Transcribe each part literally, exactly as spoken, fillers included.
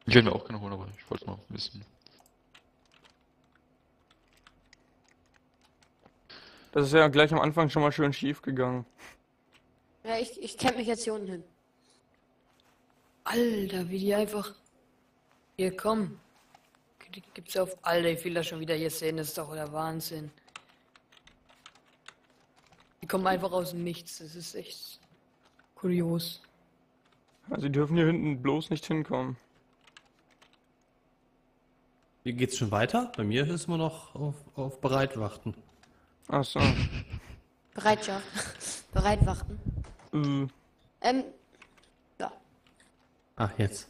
Ich hätte mir auch gerne holen, aber ich wollte mal wissen. Das ist ja gleich am Anfang schon mal schön schief gegangen. Ja, ich, ich camp mich jetzt hier unten hin. Alter, wie die einfach... Hier, komm. Die gibt's auf... Alter, ich will das schon wieder hier sehen, das ist doch der Wahnsinn. Die kommen einfach aus dem Nichts, das ist echt kurios. Also die dürfen hier hinten bloß nicht hinkommen. Hier geht's schon weiter? Bei mir ist immer noch auf, auf Bereitwachten. Ach so. Bereitschaft. Bereitwachten. Äh, Ähm, ja. Ach, jetzt.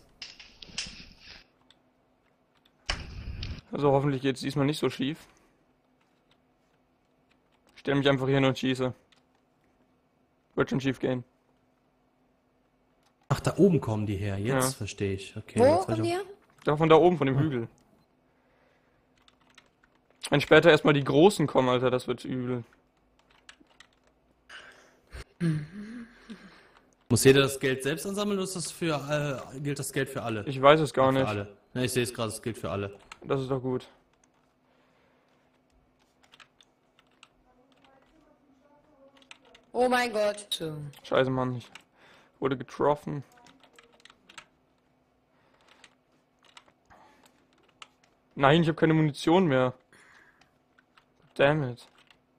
also hoffentlich geht's diesmal nicht so schief. Ich stelle mich einfach hier hin und schieße. Wird schon schief gehen. Ach, da oben kommen die her. Jetzt Ja. verstehe ich. Okay, Wo jetzt weiß kommt ich ihr? Da von da oben, von dem Hügel. Wenn später erstmal die Großen kommen, Alter, das wird übel. Muss jeder das Geld selbst ansammeln oder ist das für, äh, gilt das Geld für alle? Ich weiß es gar für nicht. alle. Ja, ich sehe es gerade, es gilt für alle. Das ist doch gut. Oh mein Gott. So. Scheiße, Mann. Ich wurde getroffen. Nein, ich habe keine Munition mehr. Damn it.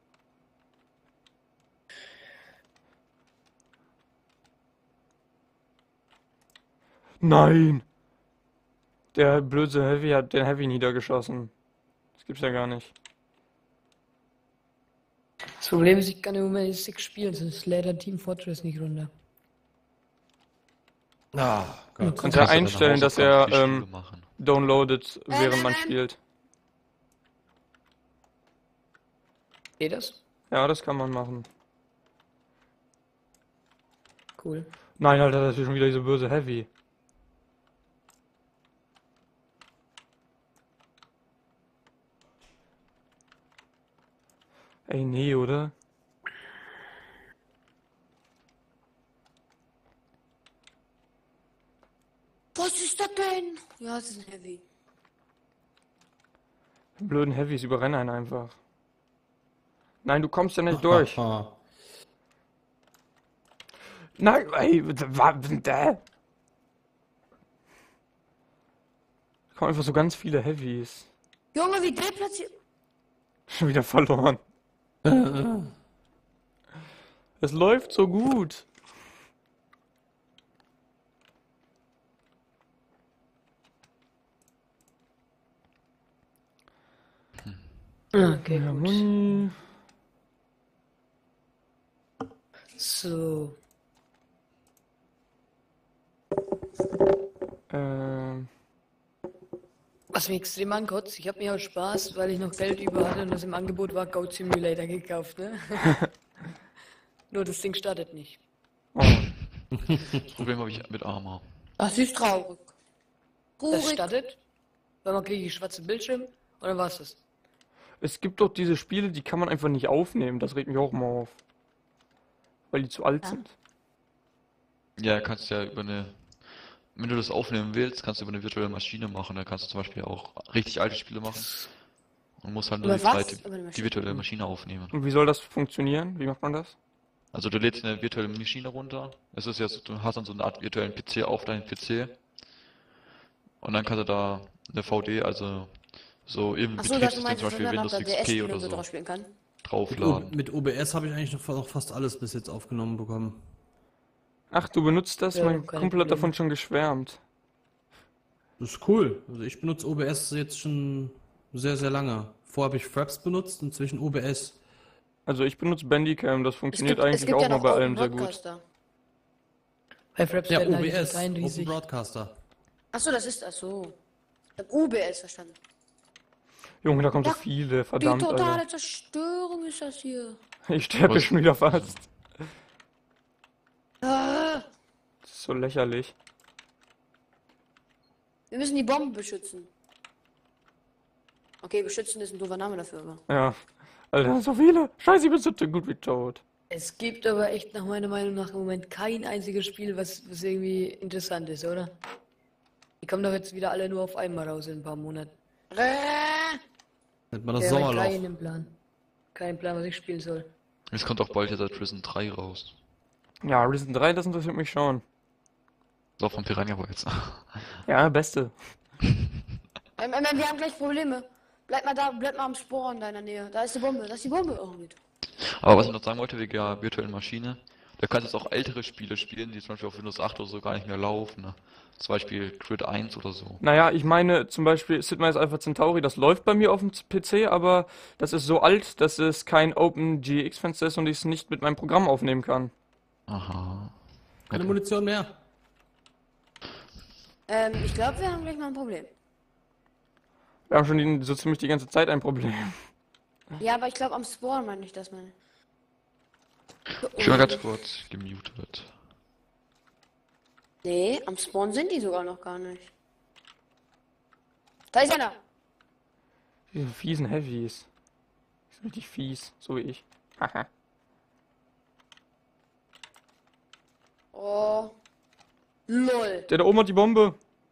Nein! Der blöde Heavy hat den Heavy niedergeschossen. Das gibt's ja gar nicht. Das Problem ist, ich kann im Moment nicht Six spielen, sonst lädt der Team Fortress nicht runter. Ah, Gott. Kannst ja einstellen, dass er ähm, machen. downloadet, Nein, während nein, man nein. spielt. Geht das? Ja, das kann man machen. Cool. Nein, Alter, das ist schon wieder diese böse Heavy. Ey, nee, oder? Was ist das denn? Ja, das ist ein Heavy. Die blöden Heavys überrennen einen einfach. Nein, du kommst ja nicht durch. Ah, Nein, ey, was denn da? Da kommen einfach so ganz viele Heavys. Junge, wie deplatziert. Schon wieder verloren. Es läuft so gut. Okay, Ja, gut. Muni. So. Ähm, Was mich extrem ankotzt, ich habe mir aus Spaß, weil ich noch Geld über hatte und das im Angebot war, Goat Simulator gekauft, ne? Nur das Ding startet nicht. oh. Das Problem habe ich mit Arma. Das ist traurig. Das Traurig. startet, weil man kriegt einen schwarzen Bildschirm und dann war's das. Es gibt doch diese Spiele, die kann man einfach nicht aufnehmen. Das regt mich auch mal auf. Weil die zu alt Ja. sind. Ja, kannst ja über eine, wenn du das aufnehmen willst, kannst du über eine virtuelle Maschine machen. Da kannst du zum Beispiel auch richtig alte Spiele machen und musst halt nur Über die, was? zweite, Über eine die Maschine? virtuelle Maschine aufnehmen. Und wie soll das funktionieren? Wie macht man das? Also du lädst eine virtuelle Maschine runter. Es ist ja so, du hast dann so eine Art virtuellen P C auf deinem P C und dann kannst du da eine V D, also so eben Achso, dass du Betriebssystem, meinst, zum dass Beispiel man dann Windows auf der X P D S-Spiele oder und so so drauf spielen kann? Mit, O- draufladen. mit O B S habe ich eigentlich noch, fa- noch fast alles bis jetzt aufgenommen bekommen. Ach, du benutzt das? Ja, Mein keine Kumpel hat Probleme. davon schon geschwärmt. Das ist cool. Also ich benutze O B S jetzt schon sehr, sehr lange. Vorher habe ich Fraps benutzt, inzwischen O B S. Also ich benutze Bandicam, das Es funktioniert gibt, es eigentlich gibt auch ja mal noch bei Open allem sehr gut. Broadcaster. Bei Fraps Ja, werden O halt B die S, Dateien Open riesig. Broadcaster. Achso, das ist das so. Ich hab U B S verstanden. Junge, da kommen so Ja, viele, Die verdammt, totale Alter. Zerstörung ist das hier. Ich sterbe Was? schon wieder fast. Ah, Das ist so lächerlich. wir müssen die Bombe beschützen. Okay, beschützen ist ein doofer Name dafür, aber. Ja. Alter, so viele. Scheiße, ich bin so gut wie tot. Es gibt aber echt nach meiner Meinung nach im Moment kein einziges Spiel, was, was irgendwie interessant ist, oder? Die kommen doch jetzt wieder alle nur auf einmal raus in ein paar Monaten. Äh, Nennt man das Ja, aber Sommerloch. keinen Plan. Keinen Plan, was ich spielen soll. Es kommt auch bald jetzt das Risen drei raus. Ja, Risen drei, das interessiert mich schon. So von Piranha Bytes. Ja, beste. ähm, ähm, wir haben gleich Probleme. Bleib mal da, bleib mal am Spor in deiner Nähe. Da ist die Bombe, da ist die Bombe. Oh, nicht. Aber was ich noch sagen wollte, wegen der virtuellen Maschine, da kannst du jetzt auch ältere Spiele spielen, die zum Beispiel auf Windows acht oder so gar nicht mehr laufen. Ne? Zum Beispiel Grid eins oder so. Naja, ich meine zum Beispiel Sid Meier's Alpha Centauri, das läuft bei mir auf dem P C, aber das ist so alt, dass es kein OpenGX-Fenster ist und ich es nicht mit meinem Programm aufnehmen kann. Aha. Keine Okay. Munition mehr. Ähm, ich glaube, wir haben gleich mal ein Problem. Wir haben schon die, so ziemlich die ganze Zeit ein Problem. Ja, aber ich glaube, am Spawn meine ich das mal. Ich bin mal ganz kurz gemutet. Nee, am Spawn sind die sogar noch gar nicht. Da ist einer. Diese fiesen Heavies. Die sind richtig fies, so wie ich. Haha. Oh. Lol. Der da oben hat die Bombe.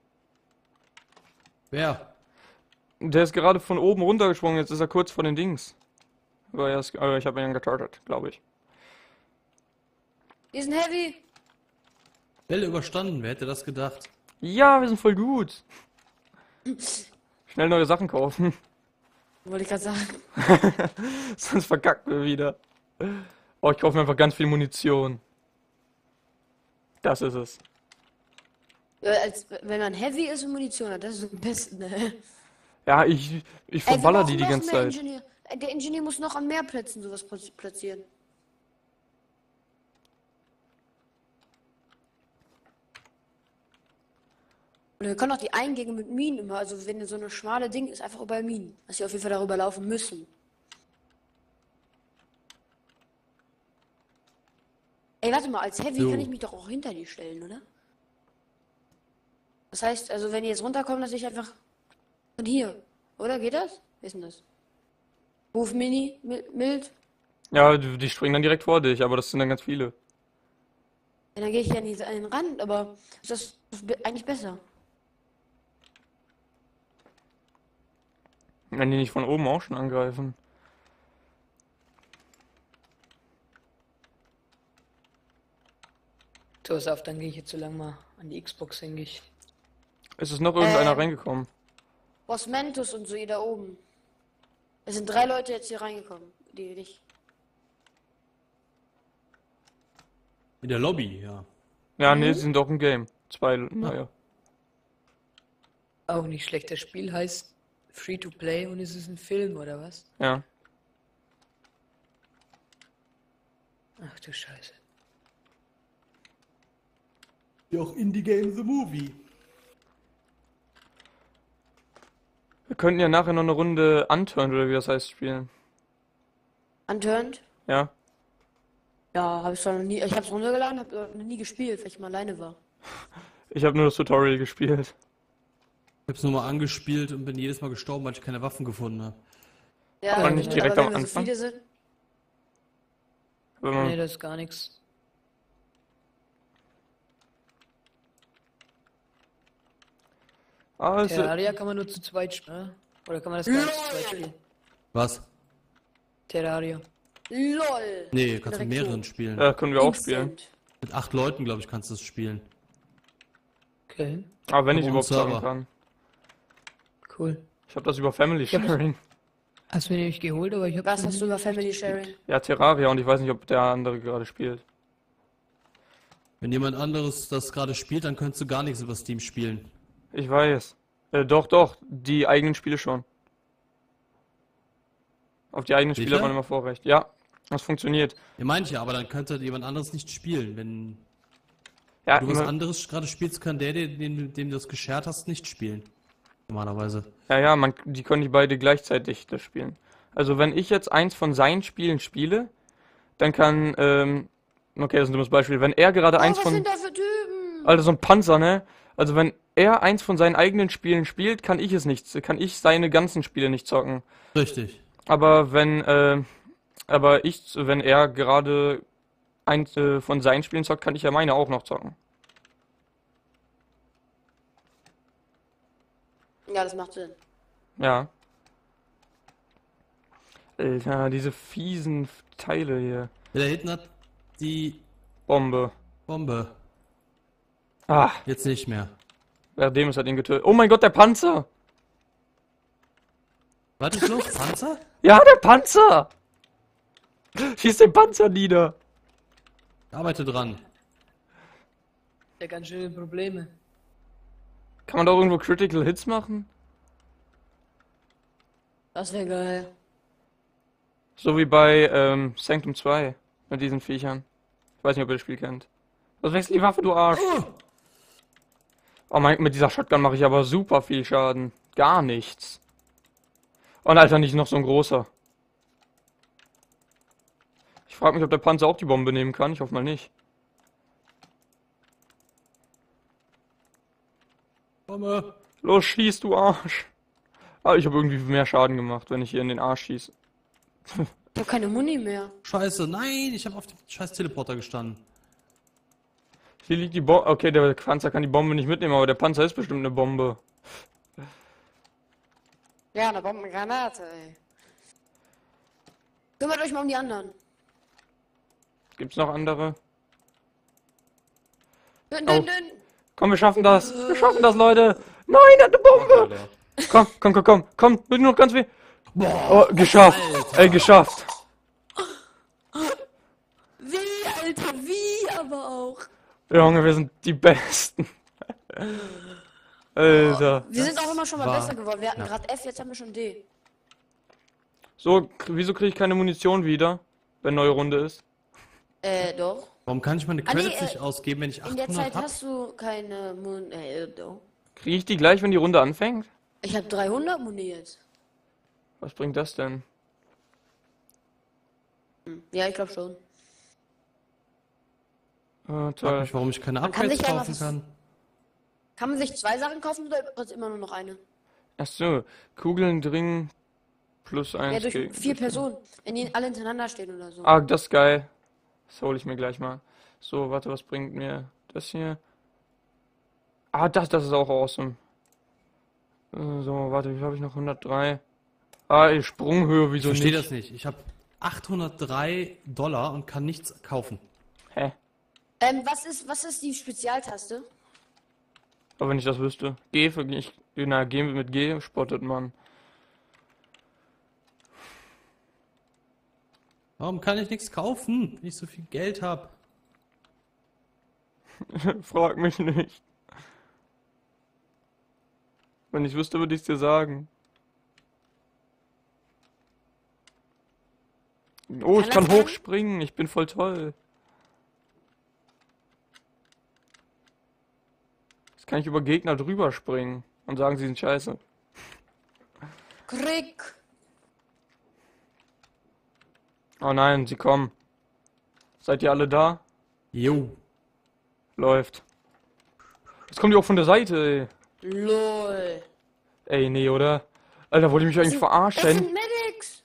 Wer? Der ist gerade von oben runtergesprungen, jetzt ist er kurz vor den Dings. Aber er ist, äh, ich habe ihn getartet, glaube ich. Die sind heavy. Welle überstanden, wer hätte das gedacht? Ja, wir sind voll gut. Schnell neue Sachen kaufen. Wollte ich gerade sagen. Sonst verkacken wir wieder. Oh, ich kaufe mir einfach ganz viel Munition. Das ist es. Äh, als, wenn man heavy ist und Munition hat, das ist am besten, ne? Ja, ich, ich Ey, wir verballer brauchen die die noch ganze mehr Zeit. Ingenieur. Äh, Der Ingenieur muss noch an mehr Plätzen sowas pla- platzieren. Und wir können auch die Eingänge mit Minen immer, also wenn so eine schmale Ding ist, einfach über Minen. Dass sie auf jeden Fall darüber laufen müssen. Ey, warte mal, als Heavy So. kann ich mich doch auch hinter die stellen, oder? Das heißt, also wenn die jetzt runterkommen, dass ich einfach von hier, oder? Geht das? Wie ist denn das? Ruf Mini, Mi- mild. Ja, die, die springen dann direkt vor dich, aber das sind dann ganz viele. Ja, dann gehe ich ja nicht an den Rand, aber ist das be- eigentlich besser? Wenn die nicht von oben auch schon angreifen. So, pass auf, dann gehe ich jetzt so lang mal an die Xbox, denke ich. Es ist noch irgendeiner Ähm. reingekommen. Boss Mentus und so, ihr da oben. Es sind drei Leute jetzt hier reingekommen, die nicht. In der Lobby, ja. Ja, nee, sie sind auch im Game. Zwei, naja. Auch nicht schlecht. Das Spiel heißt Free to Play und es ist ein Film, oder was? Ja. Ach du Scheiße. Ja, auch Indie Game The Movie. Wir könnten ja nachher noch eine Runde Unturned oder wie das heißt spielen. Unturned? Ja. Ja, habe ich schon noch nie. Ich hab's runtergeladen, hab noch nie gespielt, weil ich mal alleine war. Ich habe nur das Tutorial gespielt. Ich hab's nur mal angespielt und bin jedes Mal gestorben, weil ich keine Waffen gefunden habe. Ja, Aber nicht direkt aber am wenn wir so Anfang? viele sind. Wenn Nee, man, das ist gar nichts. ah, es, Terraria kann man nur zu zweit spielen, ne? Oder kann man das gar nicht zu zweit spielen? Was? Terraria. LOL! Nee, kannst du Direkt mehreren so. spielen. ja, können wir auch spielen. Instant. Mit acht Leuten, glaube ich, kannst du es spielen. Okay, Aber wenn ich Aber überhaupt am sagen Server. kann. cool. Ich habe das über Family hab- Sharing. Hast du mir nämlich geholt, aber ich hab Was noch hast du nie über Family richtig gespielt. Sharing? Ja, Terraria und ich weiß nicht, ob der andere gerade spielt. Wenn jemand anderes das gerade spielt, dann könntest du gar nichts über Steam spielen. Ich weiß. Äh, doch, doch, die eigenen Spiele schon. Auf die eigenen Spiele Sicher? hat man immer Vorrecht. Ja, das funktioniert. Ja, meine ich ja, aber dann könnte jemand anderes nicht spielen. Wenn Ja, du was immer, anderes gerade spielst, kann der, den, dem, dem du das geshared hast, nicht spielen. Normalerweise. ja, ja, man, die können die beide gleichzeitig das spielen. Also wenn ich jetzt eins von seinen Spielen spiele, dann kann, ähm, okay, das ist ein dummes Beispiel, wenn er gerade Oh, eins was von, sind da für Typen? also so ein Panzer, ne? Also wenn er eins von seinen eigenen Spielen spielt, kann ich es nicht, kann ich seine ganzen Spiele nicht zocken. Richtig. Aber wenn, äh, aber ich, wenn er gerade eins äh, von seinen Spielen zockt, kann ich ja meine auch noch zocken. Ja, das macht Sinn. Ja. Alter, diese fiesen Teile hier. Ja, da hinten hat die Bombe. Bombe. Ah, Jetzt nicht mehr. Verdemus hat ihn getötet. Oh mein Gott, der Panzer! Was ist los? Panzer? Ja, der Panzer! Schieß den Panzer nieder! Arbeite dran. Ja, ganz schöne Probleme. Kann man da irgendwo Critical Hits machen? Das wäre geil. So wie bei ähm, Sanctum zwei. Mit diesen Viechern. Ich weiß nicht, ob ihr das Spiel kennt. Was wechselt die Waffe, du Arsch? Oh mein, mit dieser Shotgun mache ich aber super viel Schaden. Gar nichts. Und Alter, nicht noch so ein großer. Ich frage mich, ob der Panzer auch die Bombe nehmen kann. Ich hoffe mal nicht. Bombe. Los, schieß, du Arsch. Ah, ich habe irgendwie mehr Schaden gemacht, wenn ich hier in den Arsch schieße. Ich hab keine Muni mehr. Scheiße, nein, ich habe auf dem scheiß Teleporter gestanden. Hier liegt die Bombe. Okay, der Panzer kann die Bombe nicht mitnehmen, aber der Panzer ist bestimmt eine Bombe. Ja, eine Bombengranate, ey. Kümmert euch mal um die anderen. Gibt's noch andere? Dünn, Oh. dünn, dünn. Komm, wir schaffen das. Wir schaffen das, Leute. Nein, er hat eine Bombe. Komm, komm, komm, komm. Komm, bitte noch ganz viel. Boah, Oh, geschafft. Ey, geschafft. Wie, Alter, wie aber auch. Junge, wir sind die Besten. Alter. Wir sind auch immer schon mal war besser geworden. Wir hatten knapp. gerade F, jetzt haben wir schon D. So, k- wieso kriege ich keine Munition wieder, wenn neue Runde ist? Äh, doch. warum kann ich meine Ah, nee, Credits äh, nicht ausgeben, wenn ich In der achthundert Zeit hab? hast du keine Mun... Äh, doch. Kriege ich die gleich, wenn die Runde anfängt? Ich habe dreihundert Muni jetzt. Was bringt das denn? Hm. Ja, ich glaube schon. Ah, Frag toll. mich, warum ich keine Man kann Upgrades sich ja kaufen was- kann. Kann man sich zwei Sachen kaufen oder ist immer nur noch eine? Ach so, Kugeln dringen plus Ja, eins. durch gegen- vier Personen. Wenn die alle hintereinander stehen oder so. Ah, das ist geil. Das hole ich mir gleich mal. So, warte, was bringt mir das hier? Ah, das, das ist auch awesome. Äh, So, warte, wie viel habe ich noch? hundertdrei. Ah, ey, Sprunghöhe, Ich wieso verstehe nicht? das nicht. Ich habe achthundertdrei Dollar und kann nichts kaufen. Hä? Ähm, was ist, was ist die Spezialtaste? Aber wenn ich das wüsste. G für ich, na, G mit G spottet man. Warum kann ich nichts kaufen, wenn ich so viel Geld habe? Frag mich nicht. Wenn ich wüsste, würde ich es dir sagen. Oh, ich Kann kann das sein? hochspringen. Ich bin voll toll. Jetzt kann ich über Gegner drüber springen und sagen, sie sind scheiße. Krieg. Oh nein, sie kommen. Seid ihr alle da? Jo. Läuft. Jetzt kommen die auch von der Seite, Lol. ey. Ey, nee, oder? Alter, wollt ihr mich eigentlich Das verarschen? sind Medics.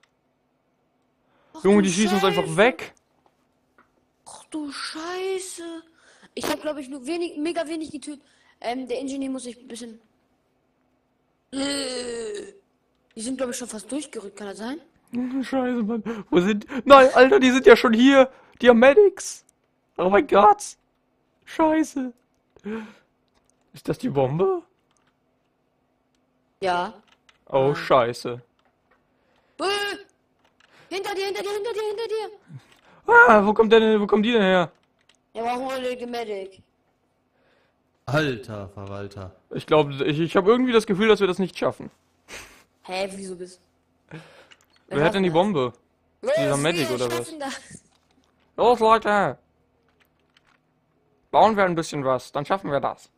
Ach, Junge, du die schießen uns einfach Scheiße. weg. Ach du Scheiße. Ich habe, glaube ich, nur wenig, mega wenig getötet. Ähm, der Ingenieur muss sich ein bisschen... Äh, Die sind, glaube ich, schon fast durchgerückt, kann das sein? Scheiße, Mann. Wo sind... Nein, Alter, die sind ja schon hier. Die haben Medics. Oh mein Gott. Scheiße. Ist das die Bombe? Ja. Oh, scheiße. Äh, hinter dir, hinter dir, hinter dir, hinter dir. Ah, wo kommt der denn, wo kommen die denn her? Ja, warum wir den Medic? Alter Verwalter. Ich glaube, ich, ich habe irgendwie das Gefühl, dass wir das nicht schaffen. Hä, wieso bist Wer hat denn die Bombe? Los, Dieser Medic wir oder was? schaffen das. Los, Leute! Bauen wir ein bisschen was, dann schaffen wir das.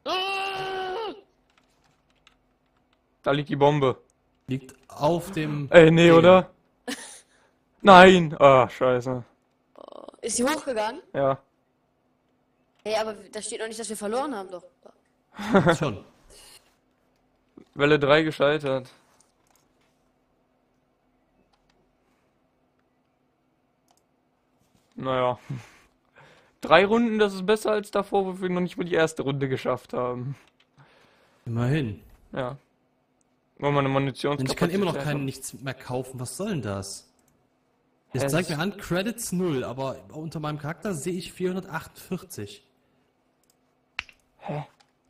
Da liegt die Bombe. Liegt auf dem... Ey, nee, Ding. oder? Nein! Ah, scheiße. Ist sie hochgegangen? Ja. Hey, aber da steht noch nicht, dass wir verloren haben, doch. Schon. Welle drei gescheitert. Naja. Drei Runden, das ist besser als davor, wo wir noch nicht mal die erste Runde geschafft haben. Immerhin. Ja. Wollen wir eine Und ich kann Munitionskapazität immer noch kein haben? nichts mehr kaufen. Was soll denn das? Hä, Jetzt zeigt das- mir an, Credits null, aber unter meinem Charakter sehe ich vierhundertachtundvierzig. Hä?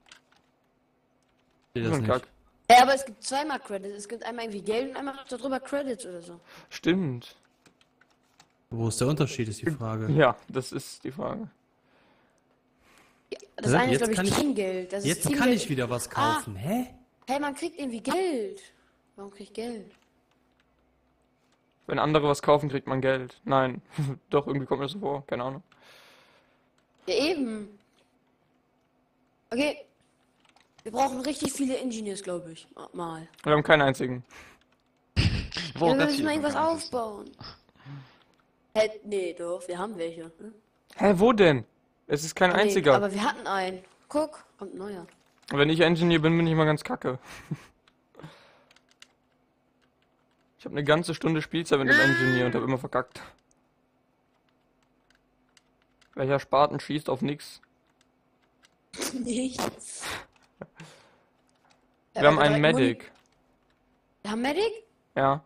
Ich sehe So das ein nicht. Kack. Ja, aber es gibt zweimal Credits. Es gibt einmal irgendwie Geld und einmal noch darüber Credits oder so. Stimmt. Wo ist der Unterschied, ist die Frage. Ja, das ist die Frage. Ja, das Ja, eine ist, jetzt glaube kann ich, ich- Teamgeld. Das ist Jetzt kann Teamgeld. ich wieder was kaufen. Hä? Hey, man kriegt irgendwie Geld. Warum krieg ich Geld? Wenn andere was kaufen, kriegt man Geld. Nein. Doch, irgendwie kommt mir das so vor. Keine Ahnung. Ja, eben. Okay. Wir brauchen richtig viele Engineers, glaube ich. Mal. Wir haben keinen einzigen. Wir Ja, brauchen wir ganz müssen viele mal irgendwas Konkurrenz. aufbauen. Hä, nee, doch, wir haben welche. Ne? Hä, wo denn? Es ist kein Nee, einziger. aber wir hatten einen. Guck, kommt ein neuer. Wenn ich Engineer bin, bin ich mal ganz kacke. Ich habe eine ganze Stunde Spielzeit mit dem Engineer und habe immer verkackt. Welcher Spaten schießt auf nix? Nichts. Wir haben einen Medic. Wir haben Medic? Ja.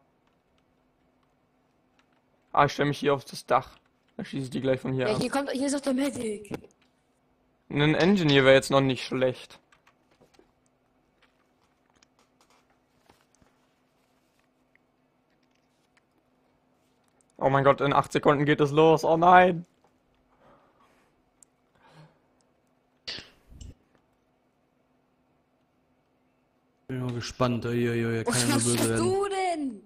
Ah, ich stelle mich hier auf das Dach. Dann schieße ich die gleich von hier Ja, ab. hier kommt, hier ist auch der Medic. Ein Engineer wäre jetzt noch nicht schlecht. Oh mein Gott, in acht Sekunden geht es los. Oh nein. Bin mal gespannt. Uiuiui, kann Was ja nur machst böse werden. du denn?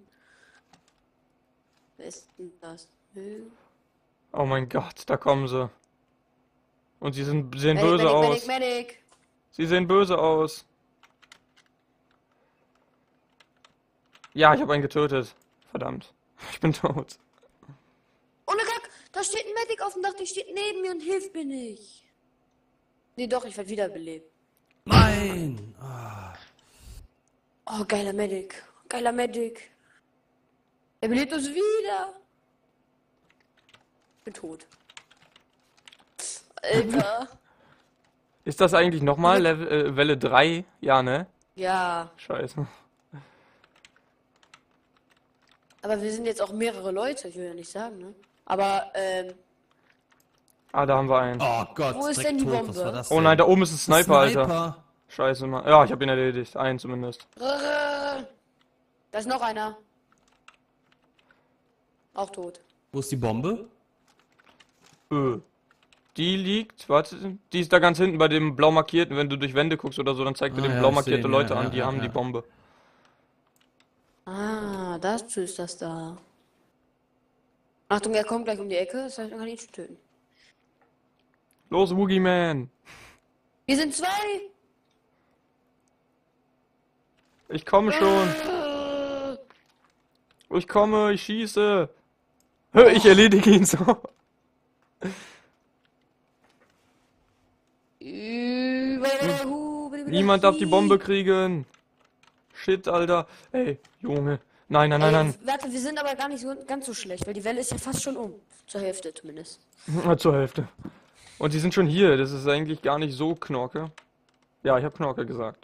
Wer ist denn das? Hm? Oh mein Gott, da kommen sie. Und sie sind, sehen Medic, böse Medic, aus. Medic, Medic. Sie sehen böse aus. Ja, ich habe einen getötet. Verdammt. Ich bin tot. Ohne Kack, da steht ein Medic auf dem Dach, der steht neben mir und hilft mir nicht. Nee, doch, ich werde wiederbelebt. Nein! Ah, Oh, geiler Medic. Geiler Medic. Er belebt uns wieder. Ich bin tot. Alter. Ist das eigentlich nochmal Level, äh, Welle drei? Ja, ne? Ja, Scheiße. aber wir sind jetzt auch mehrere Leute, ich will ja nicht sagen, ne? Aber, ähm, Ah, da haben wir einen. oh Gott, Wo ist direkt denn die tot. Bombe? Was war das Oh denn? nein, da oben ist ein Sniper, Alter. Sniper. Scheiße, Mann. Ja, ich habe ihn erledigt. Einen zumindest. da ist noch einer. Auch tot. Wo ist die Bombe? Ö. Die liegt, warte, die ist da ganz hinten bei dem blau markierten. Wenn du durch Wände guckst oder so, dann zeigt dir Ah, den ja, blau ich markierte seh ihn, Leute ja, an, ja, die ja, haben ja. die Bombe. Ah, dazu ist das da. Achtung, er kommt gleich um die Ecke, das heißt, man kann ihn schon töten. Los, Woogie Man! Wir sind zwei! Ich komme schon! Äh, Ich komme, ich schieße! Hö, Ich erledige ihn so! über der Hube, über der Niemand darf die Hi. Bombe kriegen! Shit, Alter! Ey, Junge! Nein, nein, nein, Ey, nein! warte, wir sind aber gar nicht so, ganz so schlecht, weil die Welle ist ja fast schon um. Zur Hälfte zumindest. Na, zur Hälfte. Und die sind schon hier, das ist eigentlich gar nicht so Knorke. Ja, ich habe Knorke gesagt.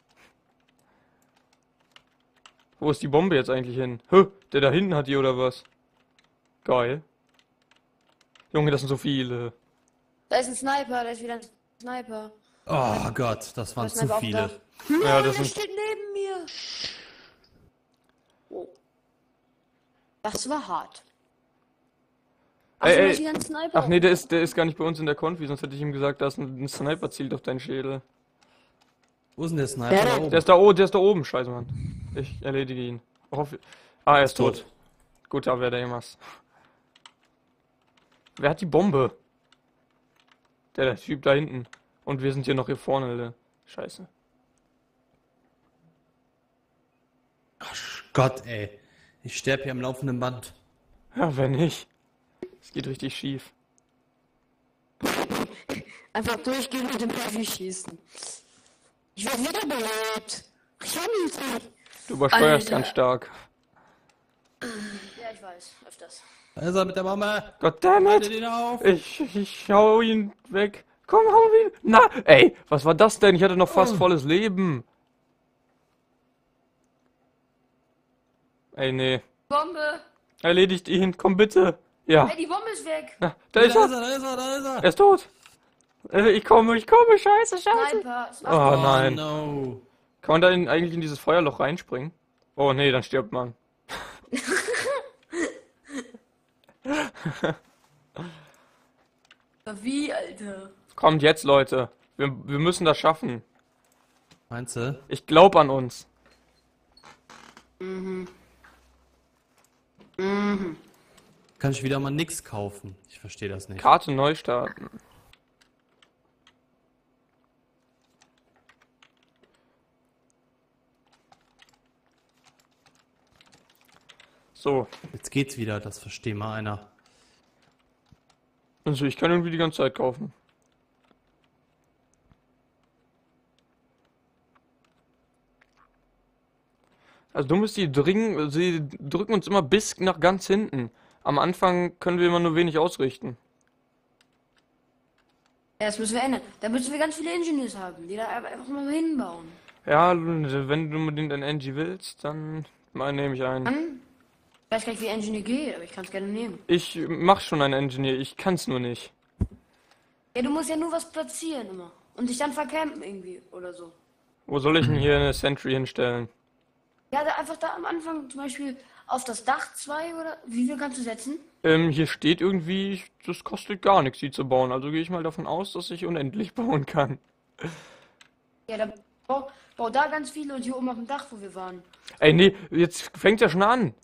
Wo ist die Bombe jetzt eigentlich hin? Hö, der da hinten hat die oder was? Geil. Junge, das sind so viele. Da ist ein Sniper, da ist wieder ein Sniper. Oh Gott, das waren Da ist zu ein Sniper auf dem viele. Dach. Nein, Ja, das der sind- steht neben mir. Oh. Das war hart. Ach, Ey, so, da ey. ist wieder ein Sniper. Ach nee, der ist, der ist gar nicht bei uns in der Konfi, sonst hätte ich ihm gesagt, da ist ein, ein Sniper zielt auf deinen Schädel. Wo ist denn der Sniper? Ja, Da der- oben. Der ist da oben, der ist da oben, scheiße Mann. Ich erledige ihn. Hoffe- Ah, er ist tot. tot. Gut, da wäre der jemals. Wer hat die Bombe? Der, der Typ da hinten. Und wir sind hier noch hier vorne, Alter. Scheiße. Gott, ey. Ich sterbe hier am laufenden Band. Ja, wenn nicht. Es geht richtig schief. Einfach durchgehen und im Heavy schießen. Ich werde wiederbelebt. Ich hab ihn nicht. Du übersteuerst Alter. ganz stark. Ja, ich weiß. Öfters. Da ist er mit der Mama. Haltet Goddammit! ihn auf. Ich, ich hau ihn weg. Komm, hau ihn. Na, ey, was war das denn? Ich hatte noch fast volles Leben. Ey, nee. Bombe! Erledigt ihn, komm bitte. Ja. Ey, die Bombe ist weg! Na, da Da ist er. ist er, da ist er, da ist er. Er ist tot. Äh, Ich komme, ich komme, scheiße, scheiße. Sniper! Oh Sniper. nein. no. Kann man da in, eigentlich in dieses Feuerloch reinspringen? Oh nee, dann stirbt man. Wie, Alter? Kommt jetzt, Leute. Wir, wir müssen das schaffen. Meinst du? Ich glaub an uns. Mhm. Mhm. Kann ich wieder mal nix kaufen? Ich verstehe das nicht. Karte neu starten. So, Jetzt geht's wieder, das versteht mal einer. also ich kann irgendwie die ganze Zeit kaufen. Also dumm ist, die dringen, sie drücken uns immer bis nach ganz hinten. Am Anfang können wir immer nur wenig ausrichten. Ja, das müssen wir ändern. Da müssen wir ganz viele Engineers haben, die da einfach mal hinbauen. Ja, wenn du unbedingt ein Engie willst, dann mal nehme ich einen. Dann, ich weiß gar nicht, wie Engineer geht, aber ich kann es gerne nehmen. Ich mach schon einen Engineer, ich kann's nur nicht. Ja, du musst ja nur was platzieren immer. Und dich dann vercampen irgendwie oder so. Wo soll ich denn hier eine Sentry hinstellen? Ja, da einfach da am Anfang zum Beispiel auf das Dach zwei oder wie viel kannst du setzen? Ähm, hier steht irgendwie, das kostet gar nichts, die zu bauen. Also gehe ich mal davon aus, dass ich unendlich bauen kann. Ja, dann bau, bau da ganz viele und hier oben auf dem Dach, wo wir waren. Ey, nee, jetzt fängt ja schon an.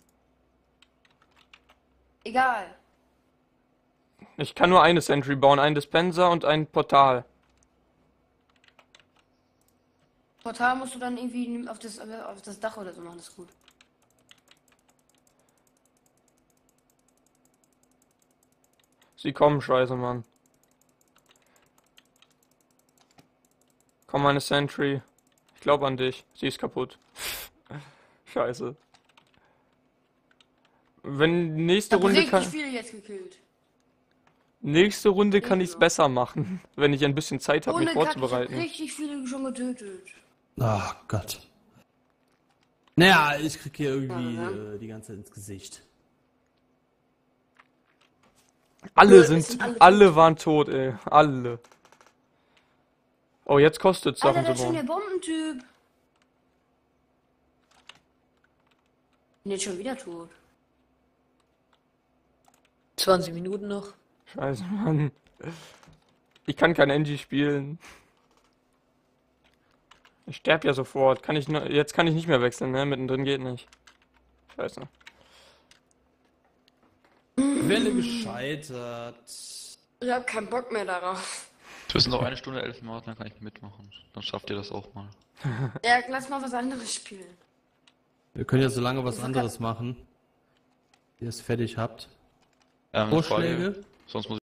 Egal. Ich kann nur eine Sentry bauen, einen Dispenser und ein Portal. Portal musst du dann irgendwie auf das, auf das Dach oder so machen, das ist gut. Sie kommen, scheiße, Mann. Komm, meine Sentry. Ich glaube an dich. Sie ist kaputt. Scheiße. Wenn Ich nächste hab Runde richtig kann, viele jetzt gekillt. nächste Runde kann Ja. ich es besser machen, wenn ich ein bisschen Zeit habe, mich Ohne Kack, ich hab vorzubereiten. richtig viele schon getötet. Ach Gott. Naja, ich krieg hier irgendwie Ja, äh, die ganze Zeit ins Gesicht. Alle Es sind, sind alle alle waren tot, ey. Alle. Oh, jetzt kostet es Alter, Sachen das zu ist schon bauen. der Bombentyp. Bin jetzt schon wieder tot. zwanzig Minuten noch. Scheiße, Mann. Ich kann kein Engie spielen. Ich sterb ja sofort. Kann ich nur, jetzt kann ich nicht mehr wechseln, ne? Mittendrin geht nicht. Scheiße. Welle gescheitert. Ich hab keinen Bock mehr darauf. Wir müssen noch eine Stunde elf Minuten, dann kann ich mitmachen. Dann schafft ihr das auch mal. Ja, lass mal was anderes spielen. Wir können ja so lange was anderes machen. Ihr es fertig habt. Ähm, eine Frage, Vorschläge? sonst muss